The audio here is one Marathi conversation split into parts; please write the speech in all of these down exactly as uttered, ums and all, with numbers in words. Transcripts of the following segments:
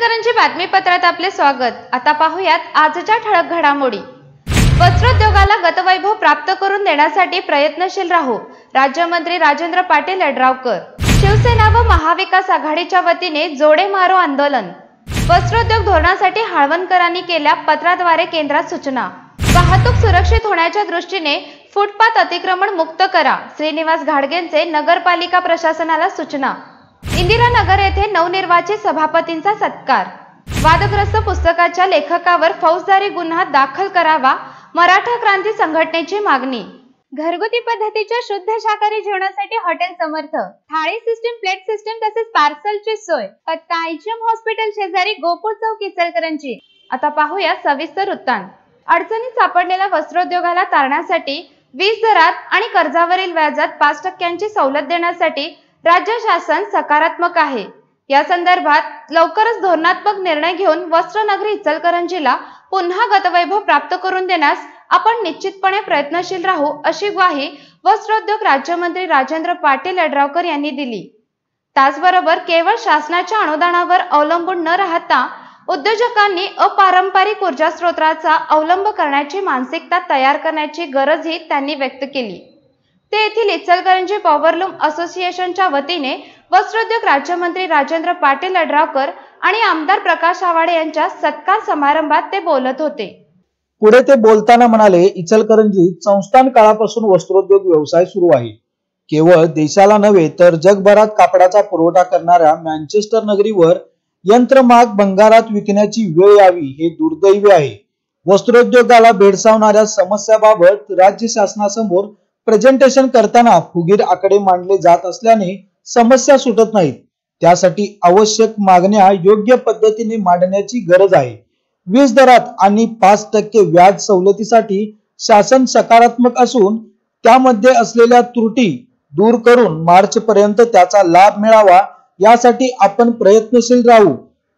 इचलकरंजी बातमीपत्रात आपले स्वागत। आता पाहूयात आजच्या ठळक घडामोडी। वस्त्रोद्योगाला गतवैभव प्राप्त करून देण्यासाठी प्रयत्नशील राहू, राज्यमंत्री राजेंद्र पाटील यड्रावकर। शिवसेना व महाविकास आघाडीच्या वतीने जोडे मारो आंदोलन। वस्त्रोद्योग धोरणासाठी हाळवणकरांनी केल्या पत्राद्वारे केंद्रात सूचना। वाहतूक सुरक्षित होण्याच्या दृष्टीने फुटपाथ अतिक्रमण मुक्त करा, श्रीनिवास घाडगेंचे नगरपालिका प्रशासनाला सूचना। इंदिरानगर येथे नवनिर्वाचित सभापतींचा सत्कार। वादग्रस्त पुस्तकाच्या लेखकावर फौजदारी गुन्हा दाखल करावा, मराठा क्रांती संघटनेची मागणी। घरगुती पद्धतीच्या शुद्ध शाकाहारी जेवणासाठी हॉटेल समर्थ, थाळी सिस्टीम, प्लेट सिस्टीम तसेच पार्सलची सोय। पत्ता आयजीएम हॉस्पिटल शेजारी, गोकुळ चौक, इचलकरंजी। आता पाहूया सविस्तर वृत्तांत। अडचणीत सापडलेल्या वस्त्रोद्योगाला तारण्यासाठी वीज दरात आणि कर्जावरील व्याजात पाच टक्क्यांची सवलत देण्यासाठी राज्य शासन सकारात्मक आहे। या संदर्भात लवकरच धोरणात्मक निर्णय घेऊन वस्त्रनगरी इचलकरंजीला पुन्हा गतवैभव प्राप्त करून देण्यास आपण निश्चितपणे प्रयत्नशील राहू, अशी ग्वाही वस्त्रोद्योग राज्यमंत्री राजेंद्र पाटील यड्रावकर यांनी दिली। त्याचबरोबर केवळ शासनाच्या अनुदानावर अवलंबून न राहता उद्योजकांनी अपारंपरिक ऊर्जा स्रोतांचा अवलंब करण्याची मानसिकता तयार करण्याची गरजही त्यांनी व्यक्त केली। ते येथील इचलकरंजी पॉवरलूम असोसिएशनच्या वतीने वस्त्रोद्योग राज्यमंत्री राजेंद्र पाटील यड्रावकर आणि आमदार प्रकाश आवाडे यांच्या सत्कार समारंभात ते बोलत होते। पुढे ते बोलताना म्हणाले, इचलकरंजीत संस्थान काळापासून वस्त्रोद्योग व्यवसाय सुरू आहे। केवळ देशाला नव्हे तर जगभरात कापडाचा पुरवठा करणाऱ्या मँचेस्टर नगरीवर यंत्रमाग भंगारात विकण्याची वेळ यावी हे दुर्दैवी आहे। वस्त्रोद्योगाला भेडसावणाऱ्या समस्याबाबत राज्य शासनासमोर प्रेझेंटेशन करताना फुगीर आकडे मांडले जात असल्याने समस्या सुटत नाहीत। त्यासाठी आवश्यक मागण्या योग्य पद्धतीने मांडण्याची गरज आहे। वीज दरात आणि पाच टक्के व्याज सवलतीसाठी शासन सकारात्मक असून त्यामध्ये असलेल्या त्रुटी दूर करून मार्च पर्यंत त्याचा लाभ मिळावा यासाठी आपण प्रयत्नशील राहू।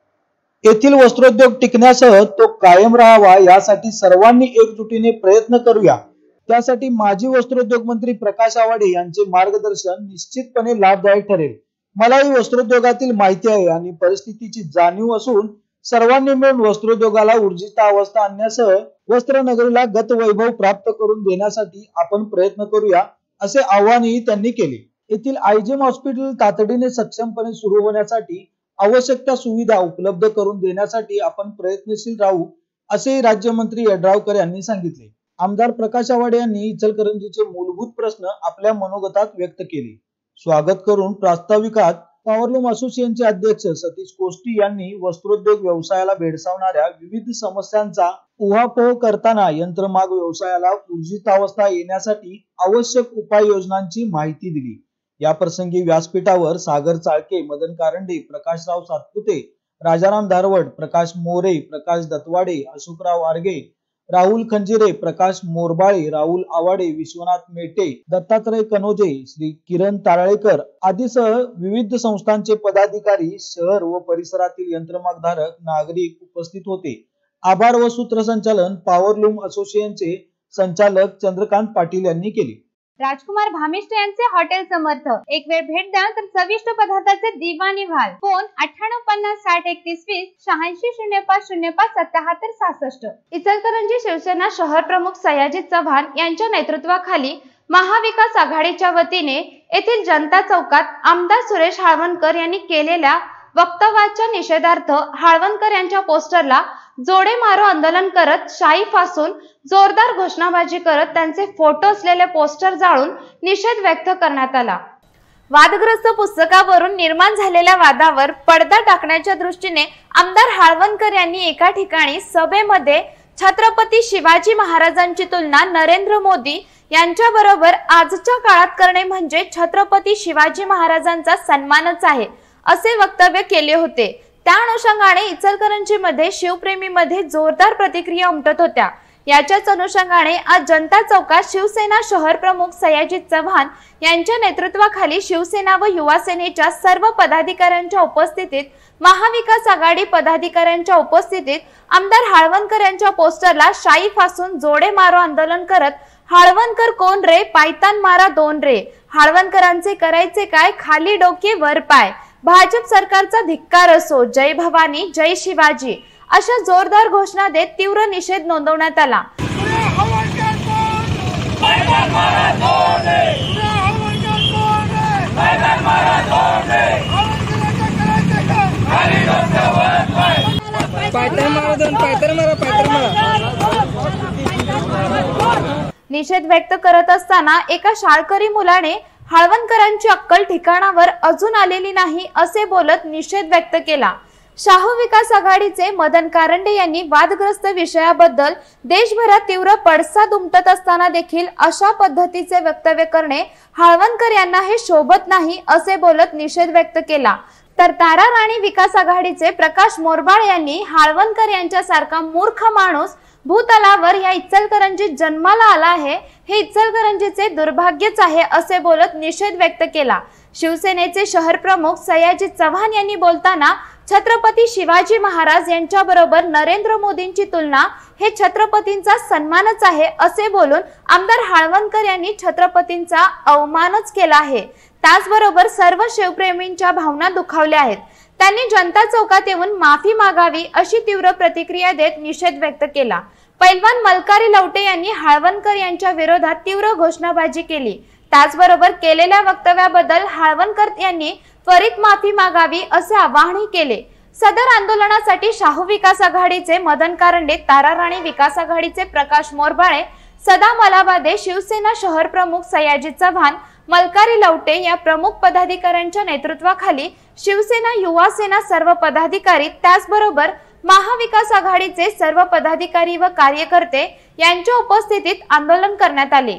येथील वस्त्रोद्योग टिकण्यासह तो कायम राहावा यासाठी सर्वांनी एकजुटीने प्रयत्न करूया। त्यासाठी माजी वस्त्रोद्योग मंत्री प्रकाश आवाडे यांचे मार्गदर्शन निश्चितपणे लाभदायक ठरेल। मलाही वस्त्रोद्योगातील माहिती आहे आणि परिस्थितीची जाणीव असून सर्वांनी मिळून वस्त्रोद्योगाला ऊर्जितावस्था आणण्यासह वस्त्रनगरीला गतवैभव प्राप्त करून देण्यासाठी आपण प्रयत्न करूया, असे आवाहनही त्यांनी केले। येथील आयजीएम हॉस्पिटल तातडीने सक्षमपणे सुरू होण्यासाठी आवश्यक त्या सुविधा उपलब्ध करून देण्यासाठी आपण प्रयत्नशील राहू, असेही राज्यमंत्री यड्रावकर यांनी सांगितले। आमदार प्रकाश आवाडे यांनी इचलकरंजीचे मूलभूत प्रश्न आपल्या मनोगतात व्यक्त केले। स्वागत करून प्रास्ताविकात पॉवरलूम असोसिएशनचे अध्यक्ष सतीश कोष्टी यांनी वस्त्रोद्योग व्यवसायाला भेडसावणाऱ्या विविध समस्यांचा उहापोह करताना यंत्रमाग व्यवसायाला ऊर्जितावस्था येण्यासाठी आवश्यक उपाययोजनांची माहिती दिली। या प्रसंगी व्यासपीठावर सागर चाळके, मदन कारंडे, प्रकाशराव सातपुते, राजाराम धारवड, प्रकाश मोरे, प्रकाश दत्तवाडे, अशोकराव आर्गे, राहुल खंजिरे, प्रकाश मोरबाळे, राहुल आवाडे, विश्वनाथ मेटे, दत्तात्रय कनोजे, श्री किरण तारळेकर आदीसह विविध संस्थांचे पदाधिकारी, शहर व परिसरातील यंत्रमागधारक, नागरिक उपस्थित होते। आभार व सूत्रसंचालन पॉवरलूम असोसिएशनचे संचालक चंद्रकांत पाटील यांनी केले। राजकुमार भामिष्ट यांचे हॉटेल समर्थ, एक वेळ भेट द्या तर चविष्ट पदार्थाचे दिवाणी व्हाल। फोन अठ्ठ्याण्णव पन्नास साठ एकतीस वीस शहाऐंशी शून्य पाच शून्य पाच सत्याहत्तर सहासष्ट। इचलकरंजी शिवसेना शहर प्रमुख सयाजी चव्हाण यांच्या नेतृत्वाखाली महाविकास आघाडीच्या वतीने येथील जनता चौकात आमदार सुरेश हाळवणकर यांनी केलेल्या वक्तव्याच्या निषेधार्थ हाळवणकर यांच्या पोस्टरला जोडे मारो आंदोलन करत शाई फासून जोरदार घोषणाबाजी करत त्यांचे फोटो असलेले पोस्टर जाळून निषेध व्यक्त करण्यात आला। वादग्रस्त पुस्तकावरून निर्माण झालेल्या वादावर पडदा टाकण्याच्या दृष्टीने आमदार हाळवणकर यांनी एका ठिकाणी सभेमध्ये छत्रपती शिवाजी महाराजांची तुलना नरेंद्र मोदी यांच्या बरोबर आजच्या काळात करणे म्हणजे छत्रपती शिवाजी महाराजांचा सन्मानच आहे, असे वक्तव्य केले होते। त्या अनुषंगाने इचलकरंजीमध्ये शिवप्रेमीमध्ये जोरदार प्रतिक्रिया उमटत होत्या। याच्याच अनुषंगाने आज जनता चौकात शिवसेना शहर प्रमुख सयाजी चव्हाण यांच्या नेतृत्वाखाली शिवसेना व युवा सेनेच्या सर्व पदाधिकाऱ्यांच्या उपस्थितीत महाविकास आघाडी पदाधिकाऱ्यांच्या उपस्थितीत आमदार हाळवणकर यांच्या पोस्टरला शाई फासून जोडे मारो आंदोलन करत हाळवणकर कोण रे, पायतान मारा दोन रे, हाळवणकरांचे करायचे काय, खाली डोके वर पाय, भाजप सरकारचा धिक्कार असो, जय भवानी, जय शिवाजी अशा जोरदार घोषणा देत तीव्र निषेध नोंदवण्यात आला। निषेध व्यक्त करत असताना एका शाळकरी मुलाने हळवणकरांची अक्कल ठिकाणावर अजून आलेली नाही असे बोलत निषेध व्यक्त केला। शाहू विकास आघाडीचे मदन कारंडे यांनी वादग्रस्त विषयाबद्दल देशभरात तीव्र पडसाद उमटत असताना देखील अशा पद्धतीचे वक्तव्य करणे हळवणकर यांना हे शोभत नाही असे बोलत निषेध व्यक्त केला। तर तारा राणी विकास आघाडीचे प्रकाश मोरबाळ यांनी हळवणकर यांच्यासारखा मूर्ख माणूस भूतलावर या इचलकरंजीत जन्माला आला आहे, हे इचलकरंजीचे दुर्भाग्यच आहे असे बोलत निषेध व्यक्त केला। शिवसेनेचे शहर प्रमुख सयाजी चव्हाण यांनी बोलताना छत्रपती शिवाजी महाराज यांच्या बरोबर नरेंद्र मोदींची तुलना हे छत्रपतींचा सन्मानच आहे असे बोलून आमदार हळवणकर यांनी छत्रपतींचा अवमानच केला आहे। त्याचबरोबर सर्व शिवप्रेमींच्या भावना दुखावल्या आहेत। त्यांनी जनता चौकात येऊन माफी मागावी अशी तीव्र प्रतिक्रिया देत निषेध व्यक्त केला। पैलवान मलकारी लवटे यांनी हळवणकर यांच्या विरोधात तीव्र घोषणाबाजी केली। त्याचबरोबर केलेल्या वक्तव्याबद्दल हळवणकर यांनी त्वरित माफी मागावी असे आवाहनही केले। सदर आंदोलनासाठी शाहू विकास आघाडीचे मदन कारंडे, तारा राणी विकास आघाडीचे प्रकाश मोरबाळे, सदा मलाबादे, शिवसेना शहर प्रमुख सयाजी चव्हाण, मलकारी लवटे या प्रमुख पदाधिकाऱ्यांच्या नेतृत्वाखाली शिवसेना, युवा सेना सर्व पदाधिकारी, त्याचबरोबर महाविकास आघाडीचे सर्व पदाधिकारी व कार्यकर्ते यांच्या उपस्थितीत आंदोलन करण्यात आले।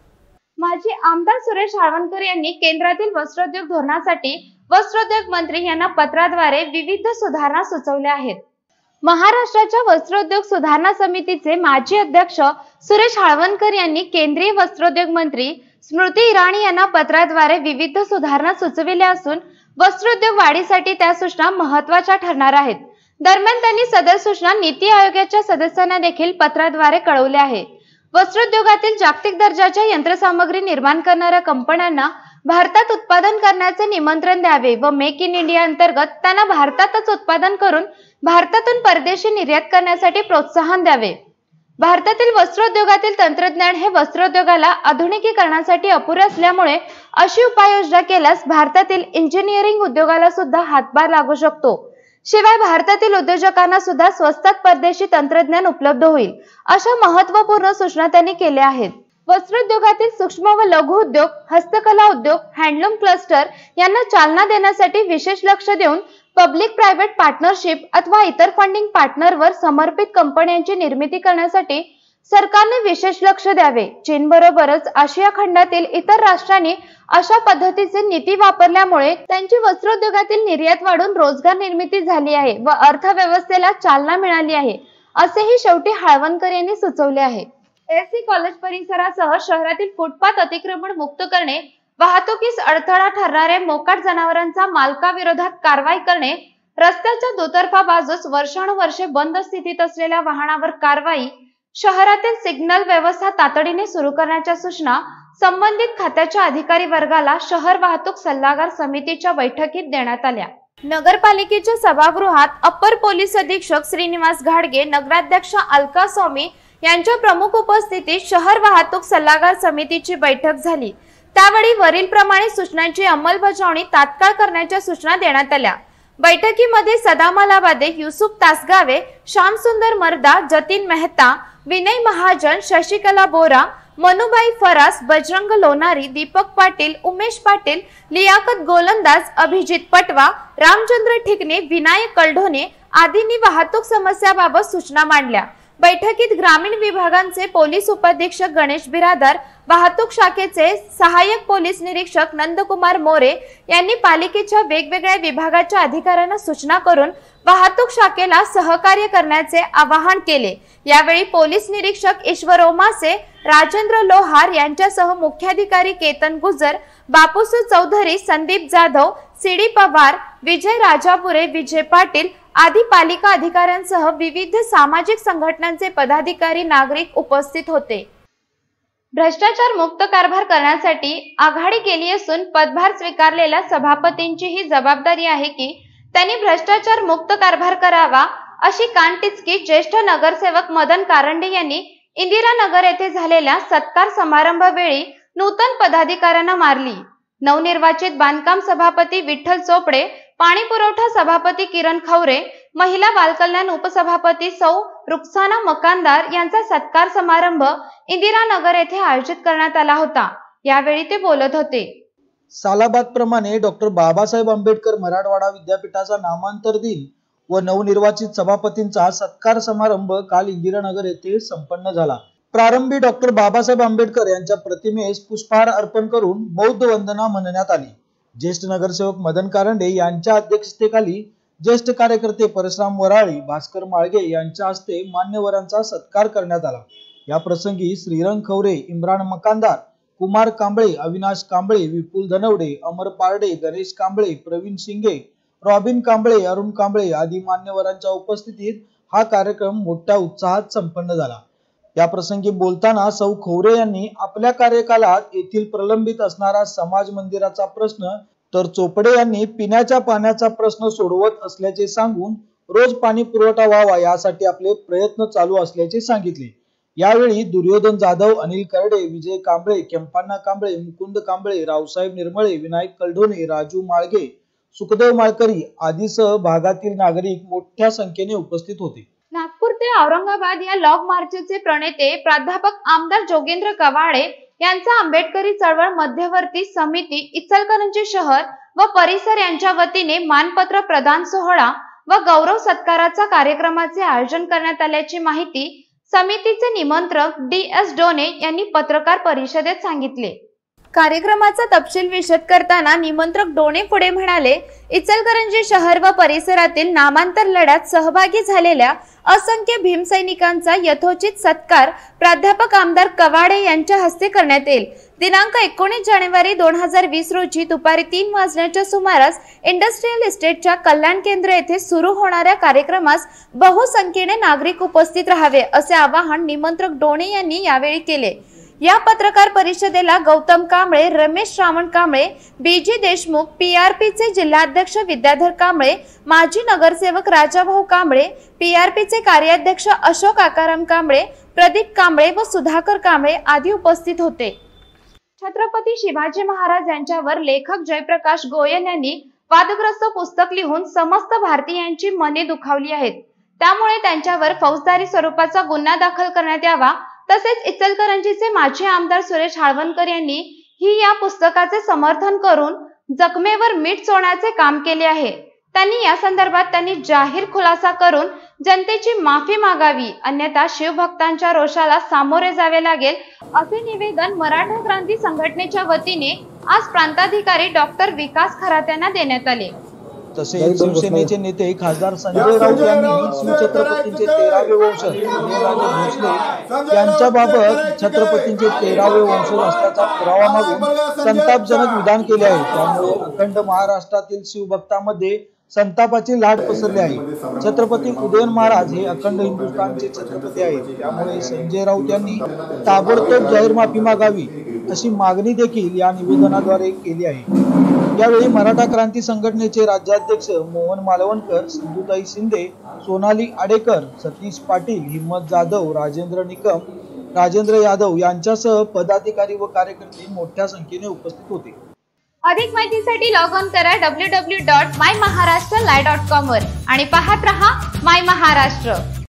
माजी आमदार सुरेश हळवणकर यांनी केंद्रातील वस्त्रोद्योग धोरणासाठी वस्त्रोद्योग मंत्री यांना पत्राद्वारे विविध सुधारणा सुचवल्या आहेत। महाराष्ट्राच्या वस्त्रोद्योग सुधारणा समितीचे माजी अध्यक्ष सुरेश हळवणकर यांनी केंद्रीय वस्त्रोद्योग मंत्री स्मृती इराणी यांना पत्राद्वारे विविध सुधारणा सुचविल्या असून वस्त्रोद्योग वाढीसाठी त्या सूचना महत्त्वाच्या ठरणार आहेत। दरम्यान त्यांनी सदर सूचना नीती आयोगाच्या सदस्यांना देखील पत्राद्वारे कळवल्या आहेत। वस्त्रोद्योगातील जागतिक दर्जाच्या यंत्रसामग्री निर्माण करणाऱ्या कंपन्यांना भारतात उत्पादन करण्याचे निमंत्रण द्यावे व मेक इन इंडिया अंतर्गत त्यांना भारतातच उत्पादन करून भारतातून परदेशी निर्यात करण्यासाठी प्रोत्साहन द्यावे। भारतातील वस्त्रोद्योगातील तंत्रज्ञान हे वस्त्रोद्योगाला आधुनिकीकरणासाठी अपुरे असल्यामुळे अशी उपाययोजना केल्यास भारतातील इंजिनिअरिंग उद्योगाला सुद्धा हातभार लागू शकतो। शिवाय भारतातील उद्योजकांना सुद्धा स्वस्तात परदेशी तंत्रज्ञान उपलब्ध होईल अशा महत्त्वपूर्ण सूचना त्यांनी केल्या आहेत। वस्त्रोद्योगातील सूक्ष्म व लघु उद्योग, हस्तकला उद्योग, हँडलूम क्लस्टर यांना चालना देण्यासाठी विशेष लक्ष देऊन पब्लिक प्रायव्हेट पार्टनरशिप अथवा इतर फंडिंग पार्टनरवर समर्पित कंपन्यांची निर्मिती करण्यासाठी सरकारने विशेष लक्ष द्यावे। चीन बरोबरच आशिया खंडातील इतर राष्ट्रांनी अशा पद्धतीचे नीती वापरल्यामुळे त्यांची वस्त्रोद्योगातील निर्यात वाढून रोजगार निर्मिती झाली आहे व अर्थव्यवस्थेला चालना मिळाली आहे असेही शेवटी हळवणकर यांनी सुचवले आहे। एससी कॉलेज परिसरासह शहरातील फुटपाथ अतिक्रमण मुक्त करणे, वाहतुकीस अडथळा ठरणारे मोकाट जनावरांचा मालकाविरोधात कारवाई करणे, रस्त्याच्या दुतर्फा बाजूस वर्षानुवर्षे बंद स्थितीत असलेल्या वाहनावर कारवाई, शहरातील सिग्नल व्यवस्था तातडीने सुरू करण्याच्या सूचना संबंधित खात्याच्या अधिकारी वर्गाला शहर वाहतूक सल्लागार समितीच्या बैठकीत देण्यात आल्या। नगरपालिकेच्या सभागृहात अप्पर पोलीस अधीक्षक श्रीनिवास घाडगे, नगराध्यक्ष अलका स्वामी यांच्या प्रमुख उपस्थितीत शहर वाहतूक सल्लागार समितीची बैठक झाली। त्यावेळी वरील प्रमाणे सूचनांची अंमलबजावणी तात्काळ करण्याच्या सूचना देण्यात आल्या। बैठकीमध्ये सदा मलाबादे, युसुफ तासगावे, श्यामसुंदर मर्दा, जतीन मेहता, विनय महाजन, शशिकला बोरा, मनुबाई फरास, बजरंग लोणारी, दीपक पाटील, उमेश पाटील, लियाकत गोलंदाज, अभिजित पटवा, रामचंद्र ठिकणे, विनायक कलढोणे आदींनी वाहतूक समस्याबाबत सूचना मांडल्या। बैठकीत ग्रामीण विभागांचे पोलीस उपाधीक्षक गणेश बिरादार, वाहतूक शाखेचे सहाय्यक पोलीस निरीक्षक नंदकुमार मोरे यांनी पालिकेच्या वेगवेगळ्या विभागाच्या अधिकाऱ्यांना सूचना करून वाहतूक शाखेला सहकार्य करण्याचे आवाहन केले। यावेळी पोलीस निरीक्षक ईश्वर ओमासे, राजेंद्र लोहार यांच्यासह मुख्याधिकारी केतन गुजर, बापूसू चौधरी, संदीप जाधव, सीडी पवार, विजय राजापुरे, विजय पाटील आदी पालिका अधिकाऱ्यांसह विविध सामाजिक संघटनांचे पदाधिकारी, नागरिक उपस्थित होते। भ्रष्टाचार मुक्त कारभार करण्यासाठी आघाडी केली असून पदभार स्वीकारलेल्या सभापतींची ही जबाबदारी आहे की त्यांनी भ्रष्टाचार मुक्त कारभार करावा, अशी कानटिचकी ज्येष्ठ नगरसेवक मदन कारंडे यांनी इंदिरानगर येथे झालेल्या सत्कार समारंभावेळी नूतन पदाधिकाऱ्यांना मारली। नवनिर्वाचित बांधकाम सभापती विठ्ठल चोपडे, पाणी पुरवठा सभापती किरण खवरे, महिला बालकल्याण उपसभापती सौ रुखसाना मकानदार यांचा सत्कार समारंभ इंदिरानगर येथे आयोजित करण्यात आला होता। यावेळी ते बोलत होते। सालाबाद प्रमाणे डॉक्टर बाबासाहेब आंबेडकर मराठवाडा विद्यापीठाचा नामांतर दिन व नवनिर्वाचित सभापतींचा सत्कार समारंभ काल इंदिरानगर येथे संपन्न झाला। प्रारंभी डॉक्टर बाबासाहेब आंबेडकर यांच्या प्रतिमेस पुष्पहार अर्पण करून बौद्ध वंदना म्हणण्यात आली। ज्येष्ठ नगरसेवक मदन कारंडे यांच्या अध्यक्षतेखाली ज्येष्ठ कार्यकर्ते परशुराम वराळी, भास्कर माळगे यांच्या हस्ते मान्यवरांचा सत्कार करण्यात आला। या प्रसंगी श्रीरंग खवरे, इम्रान मकानदार, कुमार कांबळे, अविनाश कांबळे, विपुल धनवडे, अमर पारडे, गणेश कांबळे, प्रवीण शिंगे, रॉबिन कांबळे, अरुण कांबळे आदी मान्यवरांच्या उपस्थितीत हा कार्यक्रम मोठ्या उत्साहात संपन्न झाला। या प्रसंगी बोलताना सौ खवरे यांनी आपल्या कार्यकालात येथील प्रलंबित असणारा समाज मंदिराचा प्रश्न तर चोपडे यांनी पिण्याच्या पाण्याचा प्रश्न सोडवत असल्याचे सांगून रोज पाणी पुरवठा व्हावा यासाठी आपले प्रयत्न चालू असल्याचे सांगितले। यावेळी दुर्योधन जाधव, अनिल करडे, विजय कांबळे, केंपान्ना कांबळे, मुकुंद कांबळे, रावसाहेब निर्मळे, विनायक कलढोणे, राजू माळगे, सुखदेव माळकरी आदीसह भागातील नागरिक मोठ्या संख्येने उपस्थित होते। नागपूर ते औरंगाबाद या लॉग मार्चचे प्रणेते प्राध्यापक आमदार जोगेंद्र कवाडे यांचा आंबेडकरी चळवळ मध्यवर्ती समिती इचलकरंजी शहर व परिसर यांच्या वतीने मानपत्र प्रदान सोहळा व गौरव सत्काराचा कार्यक्रमाचे आयोजन करण्यात आल्याची माहिती समितीचे निमंत्रक डी एस डोने यांनी पत्रकार परिषदेत सांगितले। कार्यक्रमाचा तपशील विशद करताना निमंत्रक डोने पुढे म्हणाले, इचलकरंजी शहर व परिसरातील नामांतर लढ्यात सहभागी झालेल्या असंख्य भीमसैनिकांचा यथोचित सत्कार प्राध्यापक आमदार कवाडे यांच्या हस्ते करण्यात येईल। दिनांक एकोणीस जानेवारी दोन हजार वीस रोजी दुपारी तीन वाजण्याच्या सुमारास इंडस्ट्रियल इस्टेटच्या कल्याण केंद्र येथे सुरू होणाऱ्या कार्यक्रमास बहुसंख्येने नागरिक उपस्थित राहावे, असे आवाहन निमंत्रक डोने यांनी यावेळी केले। या पत्रकार परिषदेला गौतम कांबळे, रमेश श्रावण कांबळे, बीजी देशमुख, पीआरपीचे जिल्हाध्यक्ष विद्याधर कांबळे, माजी नगरसेवक राजाभाऊ कांबळे, पीआरपीचे कार्याध्यक्ष अशोक आकाराम कांबळे, प्रदीप कांबळे व सुधाकर कांबळे आदी उपस्थित होते। छत्रपती शिवाजी महाराज यांच्यावर लेखक जयप्रकाश गोयल यांनी वादग्रस्त पुस्तक लिहून समस्त भारतीयांची मने दुखावली आहेत। त्यामुळे त्यांच्यावर फौजदारी स्वरूपाचा गुन्हा दाखल करण्यात यावा। तसेच इचलकरंजीचे माजी आमदार सुरेश हाळवणकर यांनी ही या पुस्तकाचे समर्थन करून जखमेवर मीठ चोळण्याचे काम केले आहे। त्यांनी या संदर्भात त्यांनी जाहीर खुलासा करून जनतेची माफी मागावी, अन्यथा शिवभक्तांच्या रोषाला सामोरे जावे लागेल, असे निवेदन मराठा क्रांती संघटनेच्या वतीने आज प्रांताधिकारी डॉक्टर विकास खरात यांना देण्यात आले। तसेच शिवसेनेचे नेते खासदार संजय राऊत यांनी शिवछत्रपतींचे तेरावे वंशज उदयनराजे भोसले यांच्याबाबत छत्रपतींचे तेरावे वंशज असल्याचा पुरावा मागून संतापजनक विधान केले आहे। त्यामुळे अखंड महाराष्ट्रातील शिवभक्तांमध्ये संतापाची लाट पसरली आहे। छत्रपती उदयन महाराज हे अखंड हिंदुस्थानचे छत्रपती आहेत। त्यामुळे संजय राऊत यांनी ताबडतोब जाहीर माफी मागावी अशी मागणी देखील या निवेदनाद्वारे केली आहे। यावेळी मराठा क्रांती संघटनेचे राज्याध्यक्ष मोहन मालवणकर, सिंधुताई शिंदे, सोनाली आडेकर, सतीश पाटील, हिम्मत जाधव, राजेंद्र निकम, राजेंद्र यादव यांच्यासह पदाधिकारी व कार्यकर्ते मोठ्या संख्येने उपस्थित होते। अधिक माहितीसाठी लॉग ऑन करा W W W dot my Maharashtra live dot com वर आणि पाहत रहा माय महाराष्ट्र।